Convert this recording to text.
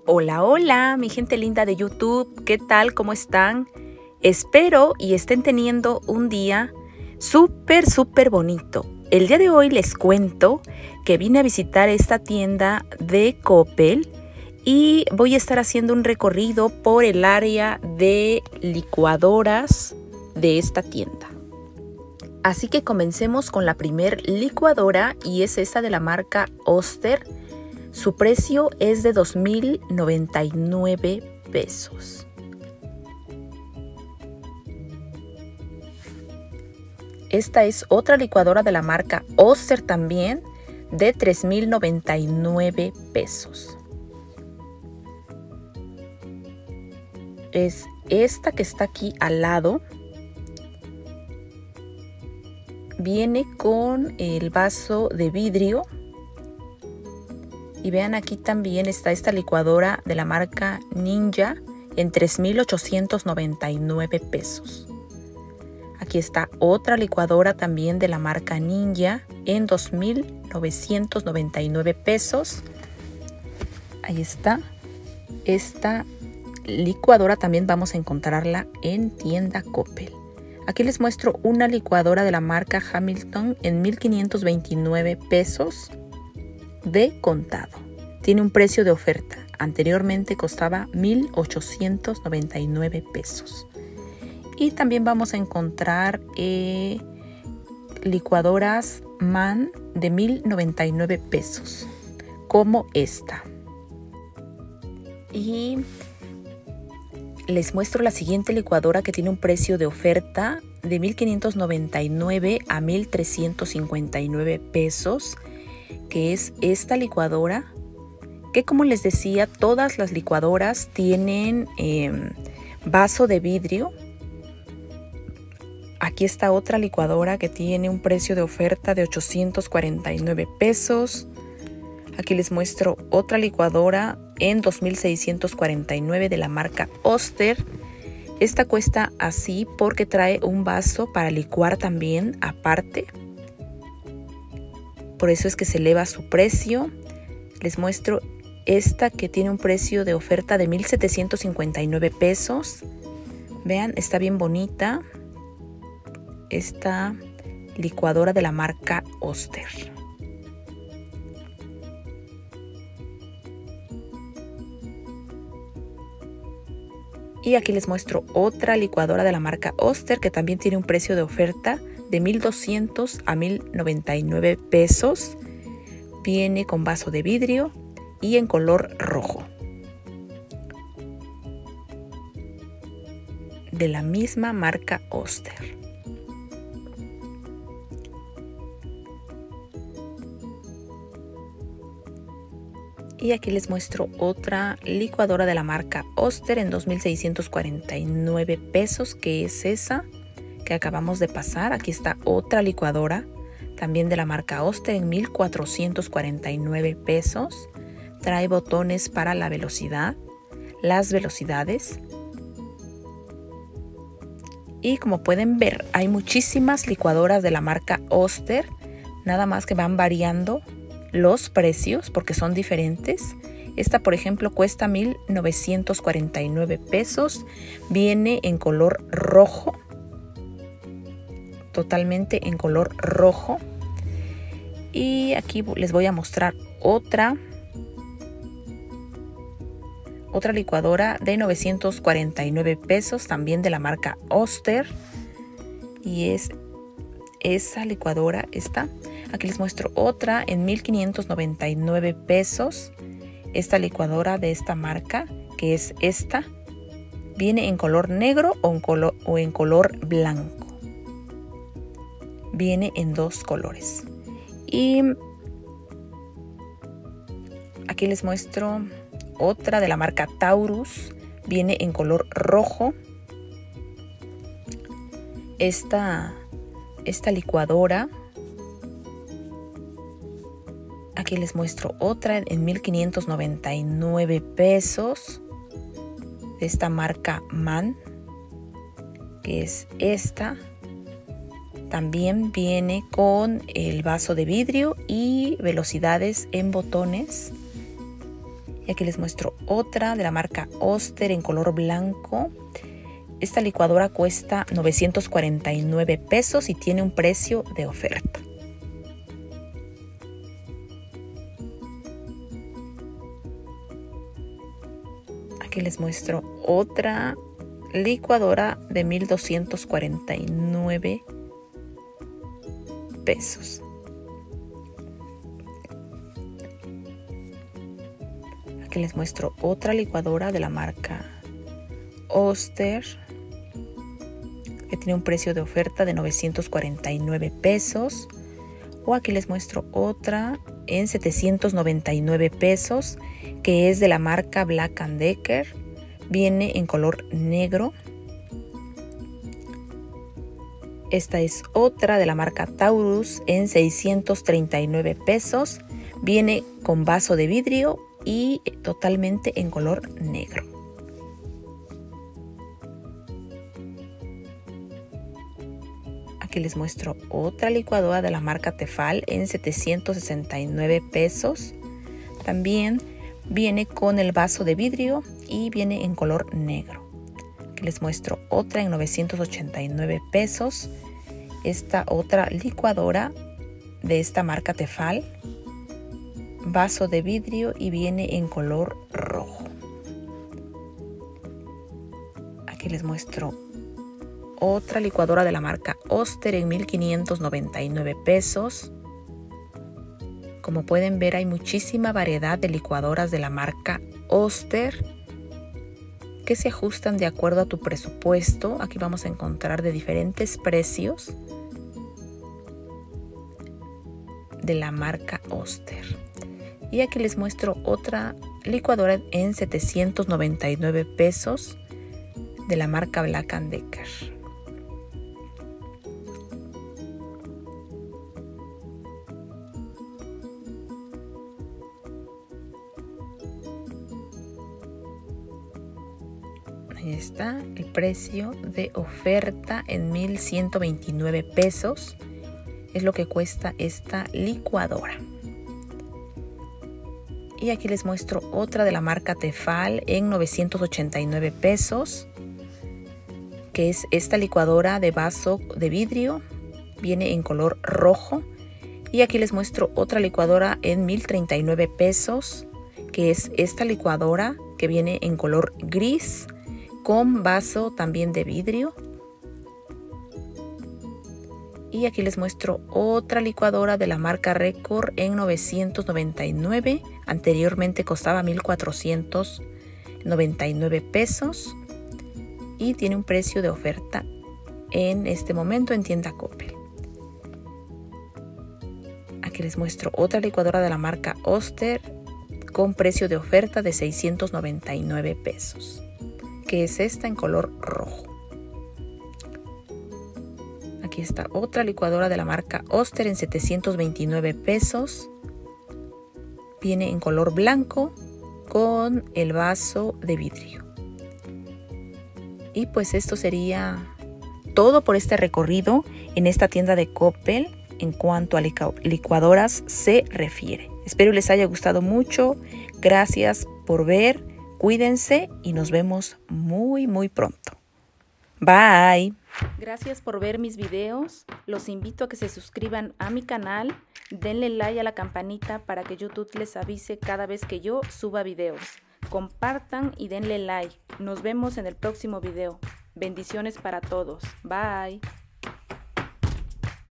Hola, hola, mi gente linda de YouTube, ¿qué tal? ¿Cómo están? Espero y estén teniendo un día súper bonito. El día de hoy les cuento que vine a visitar esta tienda de Coppel y voy a estar haciendo un recorrido por el área de licuadoras de esta tienda. Así que comencemos con la primer licuadora y es esta de la marca Oster. Su precio es de 2,099 pesos. Esta es otra licuadora de la marca Oster también de 3,099 pesos. Es esta que está aquí al lado. Viene con el vaso de vidrio. Y vean, aquí también está esta licuadora de la marca Ninja en 3,899 pesos. Aquí está otra licuadora también de la marca Ninja en 2,999 pesos. Ahí está. Esta licuadora también vamos a encontrarla en tienda Coppel. Aquí les muestro una licuadora de la marca Hamilton en 1,529 pesos. De contado. Tiene un precio de oferta. Anteriormente costaba 1,899 pesos. Y también vamos a encontrar licuadoras MAN de 1,099 pesos. Como esta. Y les muestro la siguiente licuadora que tiene un precio de oferta de 1,599 a 1,359 pesos. Que es esta licuadora, que como les decía, todas las licuadoras tienen vaso de vidrio. Aquí está otra licuadora que tiene un precio de oferta de 849 pesos. Aquí les muestro otra licuadora en 2,649 de la marca Oster. Esta cuesta así porque trae un vaso para licuar también aparte. Por eso es que se eleva su precio. Les muestro esta que tiene un precio de oferta de 1,759 pesos. Vean, está bien bonita. Esta licuadora de la marca Oster. Y aquí les muestro otra licuadora de la marca Oster que también tiene un precio de oferta de 1,200 a 1,099 pesos. Viene con vaso de vidrio y en color rojo. De la misma marca Oster. Y aquí les muestro otra licuadora de la marca Oster en 2,649 pesos, que es esa que acabamos de pasar. Aquí está otra licuadora también de la marca Oster en 1,449 pesos. Trae botones para la velocidad, las velocidades. Y como pueden ver, hay muchísimas licuadoras de la marca Oster, nada más que van variando los precios porque son diferentes. Esta, por ejemplo, cuesta 1,949 pesos. Viene en color rojo. Totalmente en color rojo. Y aquí les voy a mostrar otra licuadora de 949 pesos también de la marca Oster. Y es esa licuadora esta. Aquí les muestro otra en 1,599 pesos. Esta licuadora de esta marca, que es esta, viene en color negro o en color blanco. Viene en dos colores. Y aquí les muestro otra de la marca Taurus. Viene en color rojo. Esta licuadora. Aquí les muestro otra en 1,599 pesos. De esta marca MAN. Que es esta. También viene con el vaso de vidrio y velocidades en botones. Y aquí les muestro otra de la marca Oster en color blanco. Esta licuadora cuesta 949 pesos y tiene un precio de oferta. Aquí les muestro otra licuadora de 1249 pesos. Aquí les muestro otra licuadora de la marca Oster que tiene un precio de oferta de 949 pesos. O aquí les muestro otra en 799 pesos que es de la marca Black & Decker. Viene en color negro. Esta es otra de la marca Taurus en 639 pesos. Viene con vaso de vidrio y totalmente en color negro. Aquí les muestro otra licuadora de la marca Tefal en 769 pesos. También viene con el vaso de vidrio y viene en color negro. Aquí les muestro otra en 989 pesos. Esta otra licuadora de esta marca Tefal. Vaso de vidrio y viene en color rojo. Aquí les muestro otra licuadora de la marca Oster en 1599 pesos. Como pueden ver, hay muchísima variedad de licuadoras de la marca Oster que se ajustan de acuerdo a tu presupuesto. Aquí vamos a encontrar de diferentes precios de la marca Oster. Y aquí les muestro otra licuadora en 799 pesos de la marca Black & Decker. Ahí está el precio de oferta en 1129 pesos. Es lo que cuesta esta licuadora. Y aquí les muestro otra de la marca Tefal en 989 pesos. Que es esta licuadora de vaso de vidrio. Viene en color rojo. Y aquí les muestro otra licuadora en 1039 pesos. Que es esta licuadora que viene en color gris. Con vaso también de vidrio. Y aquí les muestro otra licuadora de la marca Record en 999. Anteriormente costaba 1499 pesos. Y tiene un precio de oferta en este momento en tienda Coppel. Aquí les muestro otra licuadora de la marca Oster con precio de oferta de 699 pesos. Que es esta en color rojo. Aquí está otra licuadora de la marca Oster en 729 pesos. Viene en color blanco con el vaso de vidrio. Y pues esto sería todo por este recorrido en esta tienda de Coppel en cuanto a licuadoras se refiere. Espero les haya gustado mucho. Gracias por ver. Cuídense y nos vemos muy pronto. Bye. Gracias por ver mis videos. Los invito a que se suscriban a mi canal. Denle like a la campanita para que YouTube les avise cada vez que yo suba videos. Compartan y denle like. Nos vemos en el próximo video. Bendiciones para todos. Bye.